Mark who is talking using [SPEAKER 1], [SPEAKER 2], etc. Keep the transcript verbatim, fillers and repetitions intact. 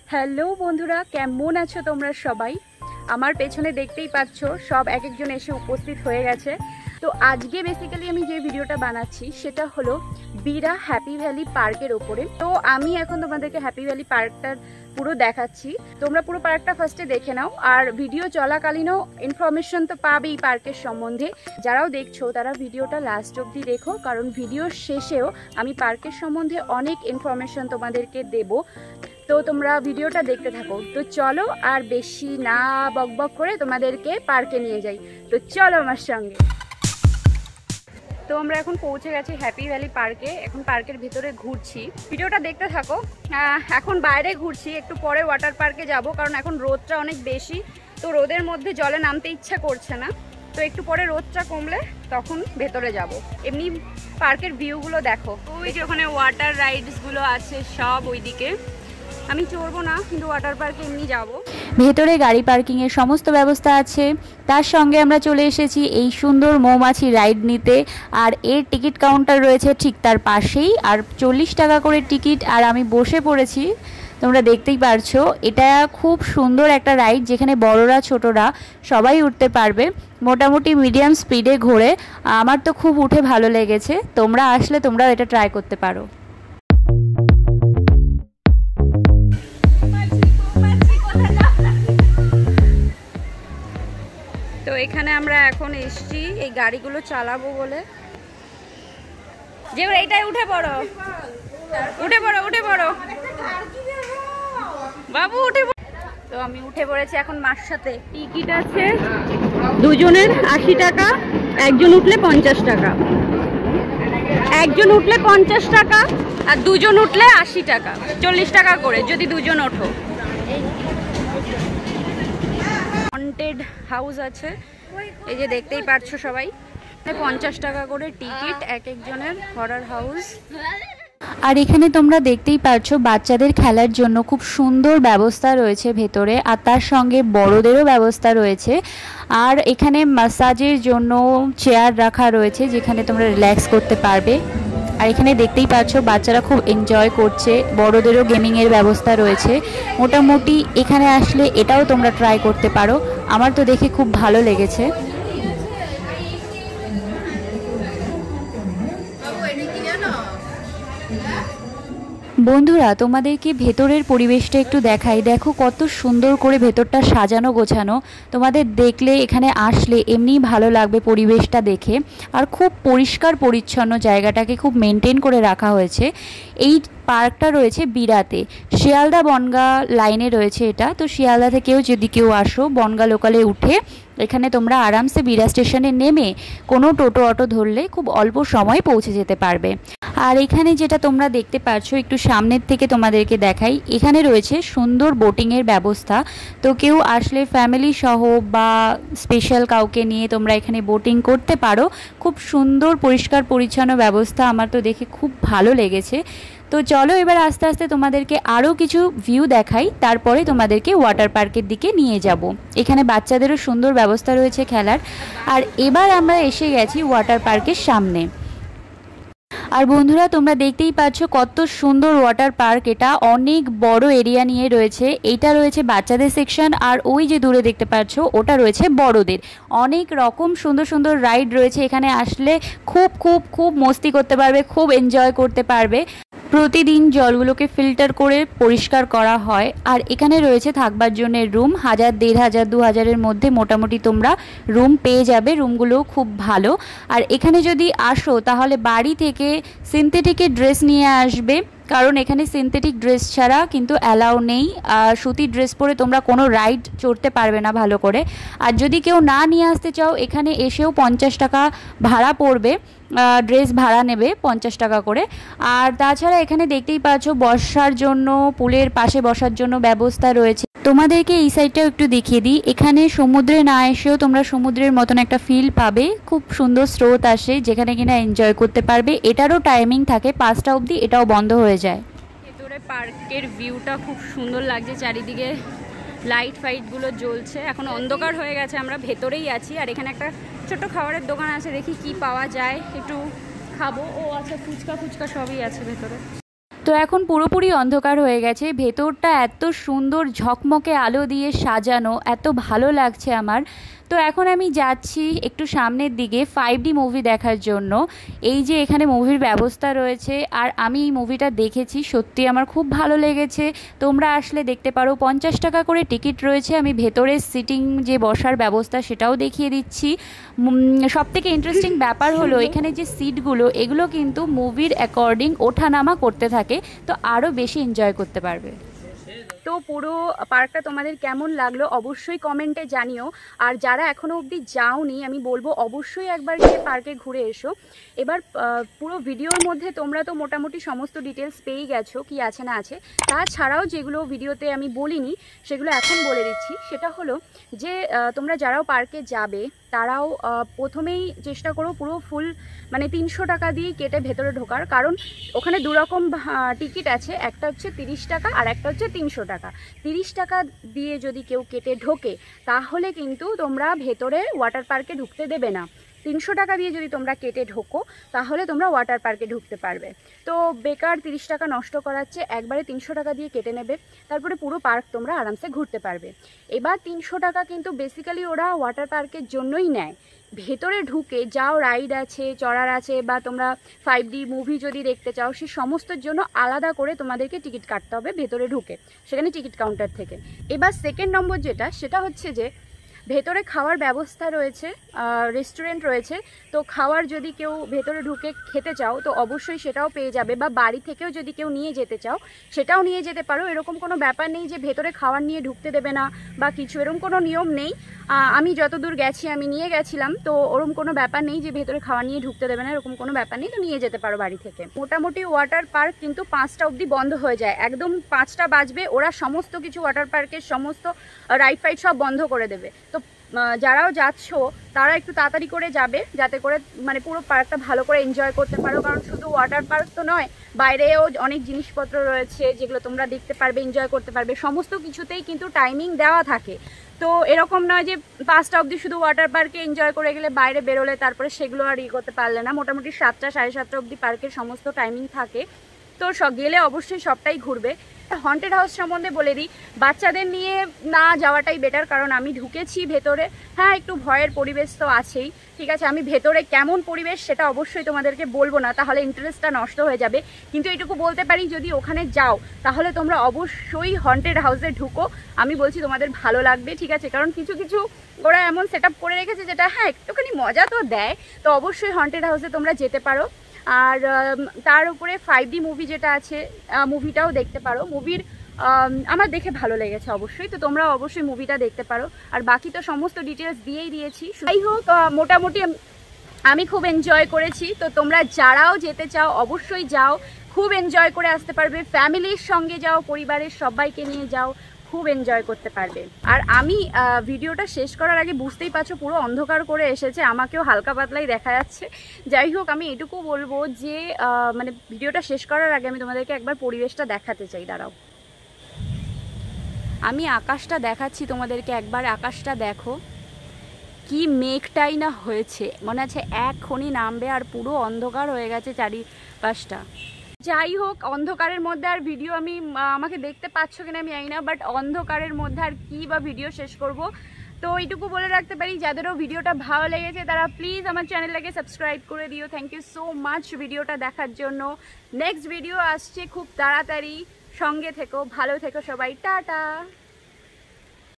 [SPEAKER 1] Hello বন্ধুরা, কেমন আছো তোমরা সবাই? আমার পেছনে দেখতেই পাচ্ছ সব এক একজন এসে উপস্থিত হয়ে গেছে। তো আজকে বেসিক্যালি আমি যে ভিডিওটা বানাচ্ছি সেটা হলো বিরা হ্যাপি ভ্যালি পার্কের ওপরে। তো আমি এখন তোমাদেরকে হ্যাপি ভ্যালি পার্কটার পুরো দেখাচ্ছি, তোমরা পুরো পার্কটা ফার্স্টে দেখে নাও। আর ভিডিও চলাকালীনও ইনফরমেশন তো পাবেই পার্কের সম্বন্ধে। যারাও দেখছো তারা ভিডিওটা লাস্ট অবধি দেখো, কারণ ভিডিওর শেষেও আমি পার্কের সম্বন্ধে অনেক ইনফরমেশন তোমাদেরকে দেবো। তো তোমরা ভিডিওটা দেখতে থাকো। তো চলো আর বেশি না বকবক করে তোমাদেরকে পার্কে নিয়ে যাই। তো চলো আমার সঙ্গে। তো আমরা এখন পৌঁছে গেছি হ্যাপি ভ্যালি পার্কে, এখন পার্কের ভিতরে ঘুরছি, ভিডিওটা দেখতে থাকো। এখন বাইরে ঘুরছি, একটু পরে ওয়াটার পার্কে যাব, কারণ এখন রোদটা অনেক বেশি, তো রোদের মধ্যে জলে নামতে ইচ্ছা করছে না। তো একটু পরে রোদটা কমলে তখন ভেতরে যাব। এমনি পার্কের ভিউগুলো দেখো, ওই যে ওখানে ওয়াটার রাইডসগুলো আছে সব ওইদিকে। আমি চড়বো না, কিন্তু ওয়াটার পার্কে এমনি যাব।
[SPEAKER 2] ভেতরে গাড়ি পার্কিংয়ের সমস্ত ব্যবস্থা আছে। তার সঙ্গে আমরা চলে এসেছি এই সুন্দর মৌমাছি রাইড নিতে, আর এর টিকিট কাউন্টার রয়েছে ঠিক তার পাশেই, আর চল্লিশ টাকা করে টিকিট। আর আমি বসে পড়েছি, তোমরা দেখতেই পারছো। এটা খুব সুন্দর একটা রাইড, যেখানে বড়রা ছোটরা সবাই উঠতে পারবে। মোটামুটি মিডিয়াম স্পিডে ঘোরে, আমার তো খুব উঠে ভালো লেগেছে। তোমরা আসলে তোমরাও এটা ট্রাই করতে পারো।
[SPEAKER 1] তো এখানে আমরা এখন এসছি এই গাড়িগুলো চালাবো বলে। যে এইটাই উঠে পড়ো, উঠে পড়ো, উঠে পড়ো বাবু, উঠে পড়ো। তো আমি উঠে পড়েছি এখন মার সাথে। টিকিট আছে দুজনের আশি টাকা, একজন উঠলে পঞ্চাশ টাকা। একজন উঠলে পঞ্চাশ টাকা আর দুজন উঠলে আশি টাকা, চল্লিশ টাকা করে যদি দুজন ওঠো। হন্টেড হাউস আছে, এই যে দেখতেই পাচ্ছ সবাই। পঞ্চাশ টাকা করে টিকিট এক একজনের, হরর হাউস।
[SPEAKER 2] আর এখানে তোমরা দেখতেই পাচ্ছ বাচ্চাদের খেলার জন্য খুব সুন্দর ব্যবস্থা রয়েছে ভেতরে, আর তার সঙ্গে বড়দেরও ব্যবস্থা রয়েছে। আর এখানে ম্যাসাজের জন্য চেয়ার রাখা রয়েছে, যেখানে তোমরা রিল্যাক্স করতে পারবে। আর এখানে দেখতেই পাচ্ছ বাচ্চারা খুব এনজয় করছে, বড়দেরও গেমিংয়ের ব্যবস্থা রয়েছে। মোটামুটি এখানে আসলে এটাও তোমরা ট্রাই করতে পারো, আমার তো দেখে খুব ভালো লেগেছে। বন্ধুরা, তোমাদেরকে ভেতরের পরিবেশটা একটু দেখাই। দেখো কত সুন্দর করে ভেতরটা সাজানো গোছানো, তোমাদের দেখলে এখানে আসলে এমনিই ভালো লাগবে পরিবেশটা দেখে। আর খুব পরিষ্কার পরিচ্ছন্ন, জায়গাটাকে খুব মেনটেন করে রাখা হয়েছে। এই পার্কটা রয়েছে বিরাতে, শিয়ালদা বনগাঁ লাইনে রয়েছে এটা। তো শিয়ালদা থেকেও যদি কেউ আসো, বনগাঁ লোকালে উঠে এখানে তোমরা আরামসে বিরা স্টেশনে নেমে কোনো টোটো অটো ধরলে খুব অল্প সময় পৌঁছে যেতে পারবে। আর এখানে যেটা তোমরা দেখতে পাচ্ছ, একটু সামনের থেকে তোমাদেরকে দেখাই, এখানে রয়েছে সুন্দর বোটিংয়ের ব্যবস্থা। তো কেউ আসলে ফ্যামিলি সহ বা স্পেশাল কাউকে নিয়ে তোমরা এখানে বোটিং করতে পারো। খুব সুন্দর পরিষ্কার পরিচ্ছন্ন ব্যবস্থা, আমার তো দেখে খুব ভালো লেগেছে। তো চলো এবার আস্তে আস্তে তোমাদেরকে আরও কিছু ভিউ দেখাই, তারপরে তোমাদেরকে ওয়াটার পার্কের দিকে নিয়ে যাব। এখানে বাচ্চাদেরও সুন্দর ব্যবস্থা রয়েছে খেলার। আর এবার আমরা এসে গেছি ওয়াটার পার্কের সামনে। আর বন্ধুরা, তোমরা দেখতেই পাচ্ছ কত সুন্দর ওয়াটার পার্ক। এটা অনেক বড় এরিয়া নিয়ে রয়েছে। এইটা রয়েছে বাচ্চাদের সেকশন, আর ওই যে দূরে দেখতে পাচ্ছ ওটা রয়েছে বড়দের। অনেক রকম সুন্দর সুন্দর রাইড রয়েছে, এখানে আসলে খুব খুব খুব মস্তি করতে পারবে, খুব এনজয় করতে পারবে। প্রতিদিন জলগুলোকে ফিল্টার করে পরিষ্কার করা হয়। আর এখানে রয়েছে থাকবার জন্য রুম, হাজার দেড় হাজার দু হাজারের মধ্যে মোটামুটি তোমরা রুম পেয়ে যাবে। রুমগুলোও খুব ভালো। আর এখানে যদি আসো তাহলে বাড়ি থেকে সিনথেটিকের ড্রেস নিয়ে আসবে, কারণ এখানে সিনথেটিক ড্রেস ছাড়া কিন্তু অ্যালাউ নেই। সুতির ড্রেস পরে তোমরা কোনো রাইড চড়তে পারবে না ভালো করে। আর যদি কেউ না নিয়ে আসতে চাও, এখানে এসেও পঞ্চাশ টাকা ভাড়া পড়বে, ড্রেস ভাড়া নেবে পঞ্চাশ টাকা করে। আর তাছাড়া এখানে দেখতেই পাচ্ছ বসার জন্য, পুলের পাশে বসার জন্য ব্যবস্থা রয়েছে। তোমাদেরকে এই সাইডটাও একটু দেখিয়ে দিই। এখানে সমুদ্রে না এসেও তোমরা সমুদ্রের মতন একটা ফিল পাবে, খুব সুন্দর স্রোত আসে, যেখানে কিনা এনজয় করতে পারবে। এটারও টাইমিং থাকে পাঁচটা অবধি, এটাও বন্ধ হয়ে যায়।
[SPEAKER 1] ভেতরে পার্কের ভিউটা খুব সুন্দর লাগছে, চারিদিকে লাইট ফাইটগুলো জ্বলছে। এখন অন্ধকার হয়ে গেছে, আমরা ভেতরেই আছি। আর এখানে একটা ছোট্ট খাবারের দোকান আছে, দেখি কি পাওয়া যায়, একটু খাবো। ও আচ্ছা, ফুচকা ফুচকা সবই আছে ভেতরে।
[SPEAKER 2] তো এখন পুরোপুরি অন্ধকার হয়ে গেছে, ভেতরটা এত সুন্দর ঝকমকে আলো দিয়ে সাজানো, এত ভালো লাগছে আমার। তো এখন আমি যাচ্ছি একটু সামনের দিকে ফাইভ ডি মুভি দেখার জন্য। এই যে এখানে মুভির ব্যবস্থা রয়েছে, আর আমি এই মুভিটা দেখেছি, সত্যি আমার খুব ভালো লেগেছে। তোমরা আসলে দেখতে পারো, পঞ্চাশ টাকা করে টিকিট রয়েছে। আমি ভেতরের সিটিং যে বসার ব্যবস্থা সেটাও দেখিয়ে দিচ্ছি। সবথেকে ইন্টারেস্টিং ব্যাপার হলো এখানে যে সিটগুলো, এগুলো কিন্তু মুভির অ্যাকর্ডিং ওঠানামা করতে থাকে, তো আরও বেশি এনজয় করতে পারবে।
[SPEAKER 1] তো পুরো পার্কটা তোমাদের কেমন লাগলো অবশ্যই কমেন্টে জানিও। আর যারা এখনও অবধি যাওনি, আমি বলবো অবশ্যই একবার গিয়ে পার্কে ঘুরে এসো। এবার পুরো ভিডিওর মধ্যে তোমরা তো মোটামুটি সমস্ত ডিটেলস পেয়েই গেছো কি আছে না আছে। তাছাড়াও যেগুলো ভিডিওতে আমি বলিনি সেগুলো এখন বলে দিচ্ছি। সেটা হলো যে তোমরা যারাও পার্কে যাবে তারাও প্রথমেই চেষ্টা করো পুরো ফুল মানে তিনশো টাকা দিয়ে কেটে ভেতরে ঢোকার। কারণ ওখানে দুরকম টিকিট আছে, একটা হচ্ছে তিরিশ টাকা আর একটা হচ্ছে তিনশো টাকা। তিরিশ টাকা দিয়ে যদি কেউ কেটে ঢোকে তাহলে কিন্তু তোমরা ভেতরে ওয়াটার পার্কে ঢুকতে দেবে না। তিনশো টাকা দিয়ে যদি তোমরা কেটে ঢোকো তাহলে তোমরা ওয়াটার পার্কে ঢুকতে পারবে। তো বেকার তিরিশ টাকা নষ্ট করাচ্ছে, একবারে তিনশো টাকা দিয়ে কেটে নেবে, তারপরে পুরো পার্ক তোমরা আরামসে ঘুরতে পারবে। এবার তিনশো টাকা কিন্তু বেসিক্যালি ওরা ওয়াটার পার্কের জন্যই নেয়। ভেতরে ঢুকে যাও রাইড আছে, চড়ার আছে, বা তোমরা ফাইভ ডি মুভি যদি দেখতে চাও, সে সমস্তর জন্য আলাদা করে তোমাদেরকে টিকিট কাটতে হবে ভেতরে ঢুকে, সেখানে টিকিট কাউন্টার থেকে। এবার সেকেন্ড নম্বর যেটা, সেটা হচ্ছে যে ভেতরে খাওয়ার ব্যবস্থা রয়েছে, রেস্টুরেন্ট রয়েছে। তো খাওয়ার যদি কেউ ভেতরে ঢুকে খেতে চাও তো অবশ্যই সেটাও পেয়ে যাবে, বা বাড়ি থেকেও যদি কেউ নিয়ে যেতে চাও সেটাও নিয়ে যেতে পারো। এরকম কোনো ব্যাপার নেই যে ভেতরে খাওয়ার নিয়ে ঢুকতে দেবে না বা কিছু, এরকম কোনো নিয়ম নেই। আমি যতদূর গেছি আমি নিয়ে গেছিলাম, তো ওরকম কোনো ব্যাপার নেই যে ভেতরে খাওয়া নিয়ে ঢুকতে দেবে না, এরকম কোনো ব্যাপার নেই। তো নিয়ে যেতে পারো বাড়ি থেকে। মোটামুটি ওয়াটার পার্ক কিন্তু পাঁচটা অবধি বন্ধ হয়ে যায়, একদম পাঁচটা বাজবে ওরা সমস্ত কিছু ওয়াটার পার্কের সমস্ত রাইড ফাইড সব বন্ধ করে দেবে। তো যারাও যাচ্ছ তারা একটু তাড়াতাড়ি করে যাবে, যাতে করে মানে পুরো পার্কটা ভালো করে এনজয় করতে পারো। কারণ শুধু ওয়াটার পার্ক তো নয়, বাইরেও অনেক জিনিসপত্র রয়েছে যেগুলো তোমরা দেখতে পারবে, এনজয় করতে পারবে। সমস্ত কিছুতেই কিন্তু টাইমিং দেওয়া থাকে। তো এরকম নয় যে পাঁচটা অবধি শুধু ওয়াটার পার্কে এনজয় করে গেলে বাইরে বেরোলে তারপরে সেগুলো আর ইয়ে করতে পারলে না। মোটামুটি সাতটা সাড়ে সাতটা অবধি পার্কের সমস্ত টাইমিং থাকে। তো সব গেলে অবশ্যই সবটাই ঘুরবে। হন্টেড হাউস সম্বন্ধে বলে দিই, বাচ্চাদের নিয়ে না যাওয়াটাই বেটার, কারণ আমি ঢুকেছি ভেতরে। হ্যাঁ, একটু ভয়ের পরিবেশ তো আছেই, ঠিক আছে। আমি ভেতরে কেমন পরিবেশ সেটা অবশ্যই তোমাদেরকে বলবো না, তাহলে ইন্টারেস্টটা নষ্ট হয়ে যাবে। কিন্তু এটুকু বলতে পারি, যদি ওখানে যাও তাহলে তোমরা অবশ্যই হন্টেড হাউসে ঢুকো। আমি বলছি তোমাদের ভালো লাগবে, ঠিক আছে। কারণ কিছু কিছু ওরা এমন সেট আপ করে রেখেছে যেটা হ্যাঁ একটুখানি মজা তো দেয়। তো অবশ্যই হন্টেড হাউসে তোমরা যেতে পারো। আর তার উপরে ফাইভ ডি মুভি যেটা আছে, মুভিটাও দেখতে পারো। মুভির আমার দেখে ভালো লেগেছে অবশ্যই, তো তোমরা অবশ্যই মুভিটা দেখতে পারো। আর বাকি তো সমস্ত ডিটেলস দিয়েই দিয়েছি। যাই হোক, মোটামুটি আমি খুব এনজয় করেছি। তো তোমরা যারাও যেতে চাও অবশ্যই যাও, খুব এনজয় করে আসতে পারবে। ফ্যামিলির সঙ্গে যাও, পরিবারের সবাইকে নিয়ে যাও, খুব এনজয় করতে পারবে। আর আমি ভিডিওটা শেষ করার আগে বুঝতেই পারছো পুরো অন্ধকার করে এসেছে, আমাকেও হালকা পাতলাই দেখা যাচ্ছে। যাই হোক, আমি এটুকু বলবো যে মানে ভিডিওটা শেষ করার আগে আমি তোমাদেরকে একবার পরিবেশটা দেখাতে চাই। দাঁড়াও, আমি আকাশটা দেখাচ্ছি তোমাদেরকে, একবার আকাশটা দেখো কি মেঘটাই না হয়েছে, মনে আছে এখনই নামবে, আর পুরো অন্ধকার হয়ে গেছে চারিপাশটা। যাই হোক, অন্ধকারের মধ্যে আর ভিডিও আমি আমাকে দেখতে পাচ্ছ কিনা আমি জানি না, বাট অন্ধকারের মধ্যে আর কি বা ভিডিও শেষ করব। তো এইটুকু বলে রাখতে পারি, যাদেরও ভিডিওটা ভালো লেগেছে তারা প্লিজ আমার চ্যানেলটাকে সাবস্ক্রাইব করে দিও। থ্যাংক ইউ সো মাচ ভিডিওটা দেখার জন্য। নেক্সট ভিডিও আসছে খুব তাড়াতাড়ি, সঙ্গে থেকো, ভালো থেকো সবাই, টাটা।